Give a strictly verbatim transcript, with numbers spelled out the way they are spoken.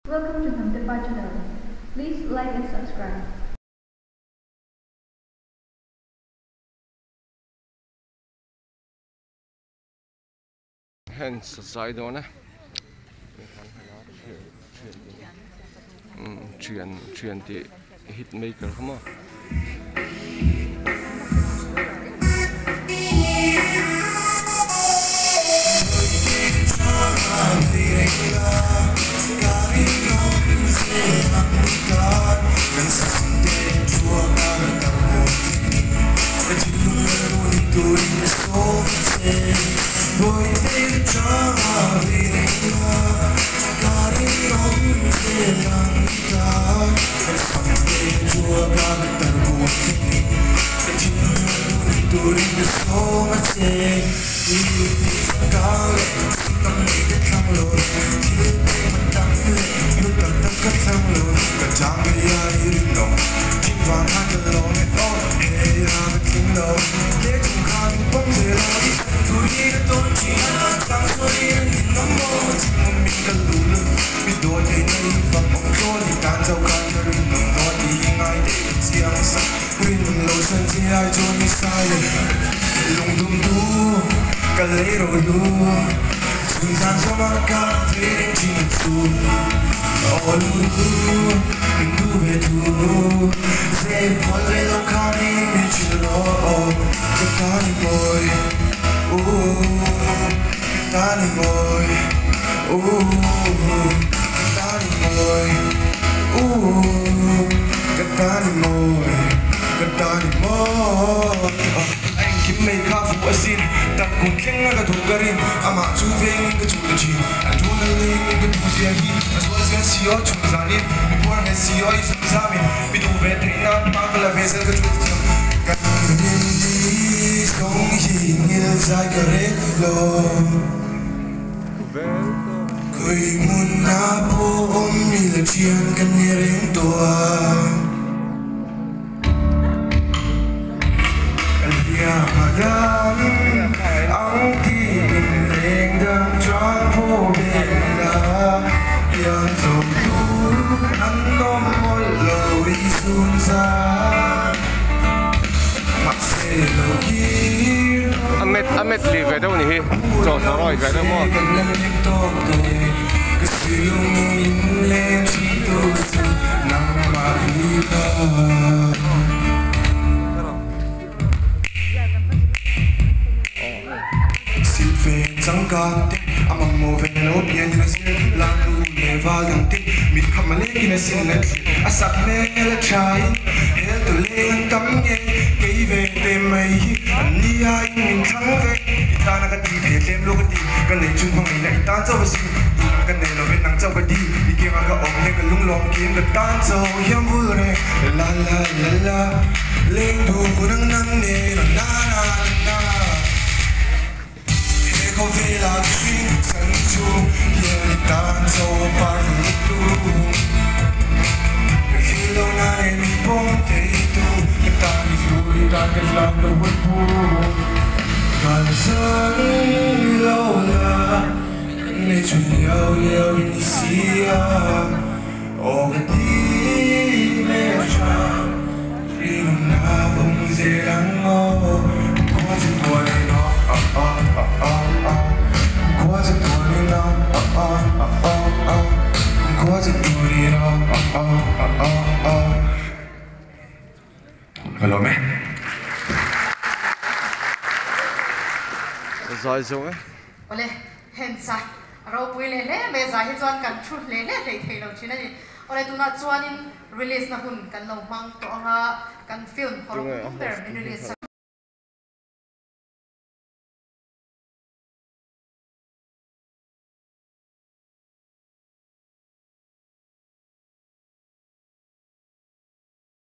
Welcome to Hamtepa channel. Please like and subscribe. Hence side on Trian Trian the hit maker come on. Amet amet li cái đâu nhỉ? Cho nó rồi cái đâu mà. I'm a moving opium in a sin, Landu, never young thing. Meet come a leg in a sin, I suck nail a child, hell to lay and come in, gave it they may, and the eye in Tanve, Itana deep, them look at the can they jump on me, dance over sea, can they love it and talk a deep, he came out of make a long long game, the dance of Yamure, la la la la, Lindu, Nang na na na. Vela King Sanju, yeah, dance so far from the blue. The hilo na emi ponte tu, the time is good, that is like the wood. Gansan lola, nature yo yo in the sea. Oh, the deep nature, freedom na bumzelang mo, cause it boy no, ah ah ah ah. Was it doing it all? Oh, oh, oh, oh, oh. Was it doing it all? Oh, oh, oh, oh. Hello, man. Zai zo eh. Ole, hensa. Ro pui le le me zai chuan kan thu le le thei thei lo china ni. Ole tuna chuanin release na hun kan lo mang to anga kan film horong ter release